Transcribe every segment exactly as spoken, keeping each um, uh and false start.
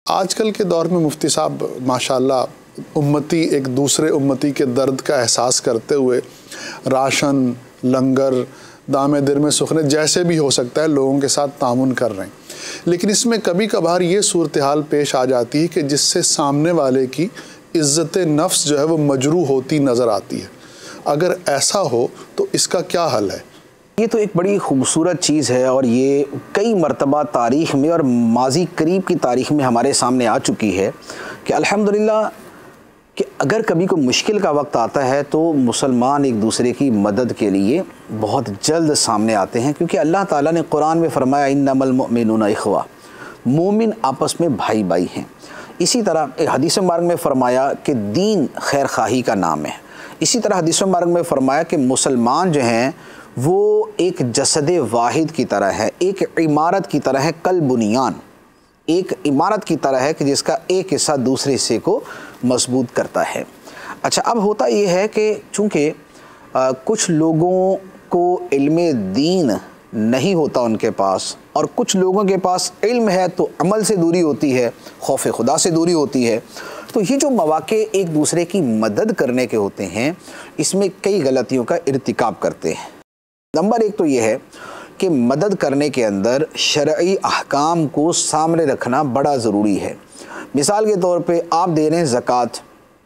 آج کل کے دور میں مفتی صاحب ماشاءاللہ امتی ایک دوسرے امتی کے درد کا احساس کرتے ہوئے راشن، لنگر، دام در میں سخنے جیسے بھی ہو سکتا ہے لوگوں کے ساتھ تعاون کر رہے ہیں، لیکن اس میں کبھی کبھار یہ صورتحال پیش آ جاتی ہے کہ جس سے سامنے والے کی عزت نفس جو ہے وہ مجروح ہوتی نظر آتی ہے۔ اگر ایسا ہو تو اس کا کیا حل ہے؟ یہ تو ایک بڑی خوبصورت چیز ہے اور یہ کئی مرتبہ تاریخ میں اور ماضی قریب کی تاریخ میں ہمارے سامنے آ چکی ہے کہ الحمدللہ کہ اگر کبھی کوئی مشکل کا وقت آتا ہے تو مسلمان ایک دوسرے کی مدد کے لیے بہت جلد سامنے آتے ہیں، کیونکہ اللہ تعالیٰ نے قرآن میں فرمایا انما المؤمنون اخوہ، مومن آپس میں بھائی بھائی ہیں۔ اسی طرح حدیث مبارک میں فرمایا کہ دین خیر خواہی کا نام ہے۔ اسی طرح حدیث مبارک میں فرمایا کہ مسلمان جو ہیں وہ ایک جسد واحد کی طرح ہے، ایک عمارت کی طرح ہے، کل بنیان، ایک عمارت کی طرح ہے کہ جس کا ایک حصہ دوسرے حصے کو مضبوط کرتا ہے۔ اچھا، اب ہوتا یہ ہے کہ چونکہ کچھ لوگوں کو علم دین نہیں ہوتا ان کے پاس، اور کچھ لوگوں کے پاس علم ہے تو عمل سے دوری ہوتی ہے، خوف خدا سے دوری ہوتی ہے، تو یہ جو مواقع ایک دوسرے کی مدد کرنے کے ہوتے ہیں اس میں کئی غلطیوں کا ارتکاب کرتے ہیں۔ نمبر ایک تو یہ ہے کہ مدد کرنے کے اندر شرعی احکام کو سامنے رکھنا بڑا ضروری ہے۔ مثال کے طور پہ آپ دے رہے ہیں زکوٰۃ،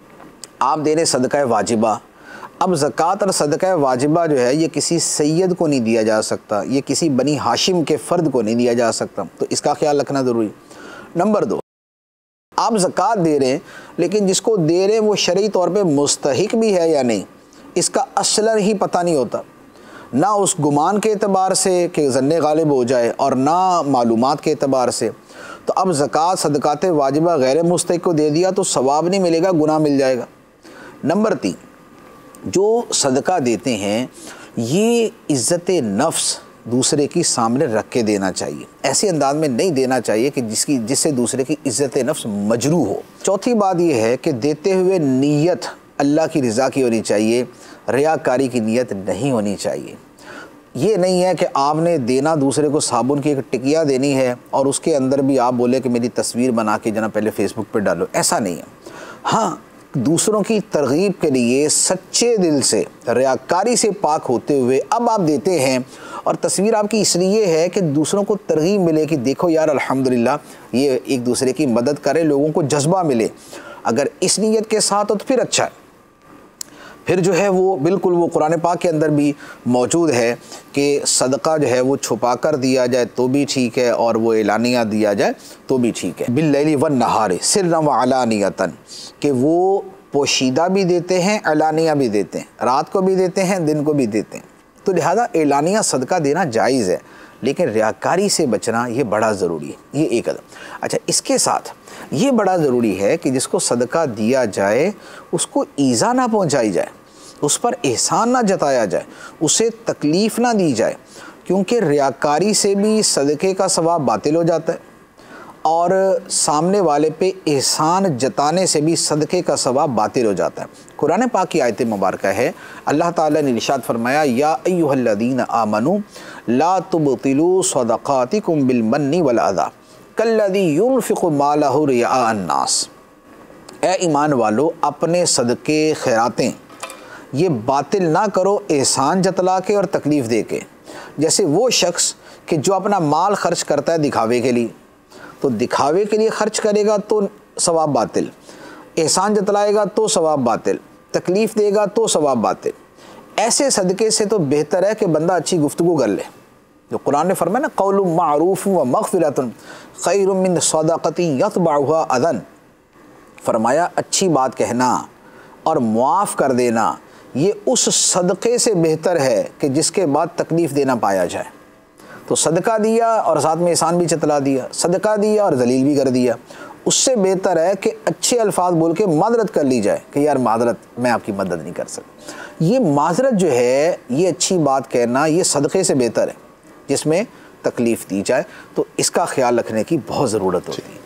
آپ دے رہے ہیں صدقہ واجبہ۔ اب زکوٰۃ اور صدقہ واجبہ جو ہے یہ کسی سید کو نہیں دیا جا سکتا، یہ کسی بنی ہاشم کے فرد کو نہیں دیا جا سکتا، تو اس کا خیال رکھنا ضروری۔ نمبر دو، آپ زکوٰۃ دے رہے ہیں لیکن جس کو دے رہے ہیں وہ شرعی طور پہ مستحق بھی ہے یا نہیں، اس کا اصلاً ہی پتہ نہیں ہوتا، نہ اس گمان کے اعتبار سے کہ ظن غالب ہو جائے اور نہ معلومات کے اعتبار سے، تو اب زکوٰۃ صدقات واجبہ غیر مستحق کو دے دیا تو ثواب نہیں ملے گا، گناہ مل جائے گا۔ نمبر تین، جو صدقہ دیتے ہیں یہ عزت نفس دوسرے کی سامنے رکھ کے دینا چاہیے، ایسے انداز میں نہیں دینا چاہیے کہ جس کی جس سے دوسرے کی عزت نفس مجروح ہو۔ چوتھی بات یہ ہے کہ دیتے ہوئے نیت اللہ کی رضا کی ہونی چاہیے، ریاکاری کی نیت نہیں ہونی چاہیے۔ یہ نہیں ہے کہ آپ نے دینا دوسرے کو صابن کی ایک ٹکیا دینی ہے اور اس کے اندر بھی آپ بولے کہ میری تصویر بنا کے جناب پہلے فیس بک پہ ڈالو، ایسا نہیں ہے۔ ہاں، دوسروں کی ترغیب کے لیے سچے دل سے ریاکاری سے پاک ہوتے ہوئے اب آپ دیتے ہیں، اور تصویر آپ کی اس لیے ہے کہ دوسروں کو ترغیب ملے کہ دیکھو یار الحمدللہ یہ ایک دوسرے کی مدد کرے، لوگوں کو جذبہ ملے۔ اگر اس نیت کے ساتھ ہو تو پھر اچھا ہے، پھر جو ہے وہ بالکل وہ قرآن پاک کے اندر بھی موجود ہے کہ صدقہ جو ہے وہ چھپا کر دیا جائے تو بھی ٹھیک ہے اور وہ اعلانیہ دیا جائے تو بھی ٹھیک ہے۔ باللیل والنہار سرا وعلانیۃ، کہ وہ پوشیدہ بھی دیتے ہیں، اعلانیہ بھی دیتے ہیں، رات کو بھی دیتے ہیں، دن کو بھی دیتے ہیں، تو لہذا اعلانیہ صدقہ دینا جائز ہے، لیکن ریاکاری سے بچنا یہ بڑا ضروری ہے، یہ ایک قدم۔ اچھا، اس کے ساتھ یہ بڑا ضروری ہے کہ جس کو صدقہ دیا جائے اس کو ایذا نہ پہنچائی جائے، اس پر احسان نہ جتایا جائے، اسے تکلیف نہ دی جائے، کیونکہ ریاکاری سے بھی صدقے کا ثواب باطل ہو جاتا ہے اور سامنے والے پہ احسان جتانے سے بھی صدقے کا ثواب باطل ہو جاتا ہے۔ قرآن پاک کی آیت مبارکہ ہے، اللہ تعالیٰ نے ارشاد فرمایا یا ایھا الذین آمنوا لا تبطلوا صدقاتکم بالمن والأذی کالذی ینفق مالہ رئاء الناس، اے ایمان والو اپنے صدقے خیراتیں یہ باطل نہ کرو احسان جتلا کے اور تکلیف دے کے، جیسے وہ شخص کہ جو اپنا مال خرچ کرتا ہے دکھاوے کے لیے، تو دکھاوے کے لیے خرچ کرے گا تو ثواب باطل، احسان جتلائے گا تو ثواب باطل، تکلیف دے گا تو ثواب باطل۔ ایسے صدقے سے تو بہتر ہے کہ بندہ اچھی گفتگو کر لے، جو قرآن نے فرمایا نا قول معروف و مغفرۃ خیر من صدقۃ یتبعها اذی، فرمایا اچھی بات کہنا اور معاف کر دینا یہ اس صدقے سے بہتر ہے کہ جس کے بعد تکلیف دینا پایا جائے۔ تو صدقہ دیا اور ساتھ میں احسان بھی چتلا دیا، صدقہ دیا اور ذلیل بھی کر دیا، اس سے بہتر ہے کہ اچھے الفاظ بول کے معذرت کر لی جائے کہ یار معذرت میں آپ کی مدد نہیں کر سکتا۔ یہ معذرت جو ہے، یہ اچھی بات کہنا، یہ صدقے سے بہتر ہے جس میں تکلیف دی جائے، تو اس کا خیال رکھنے کی بہت ضرورت ہوتی ہے۔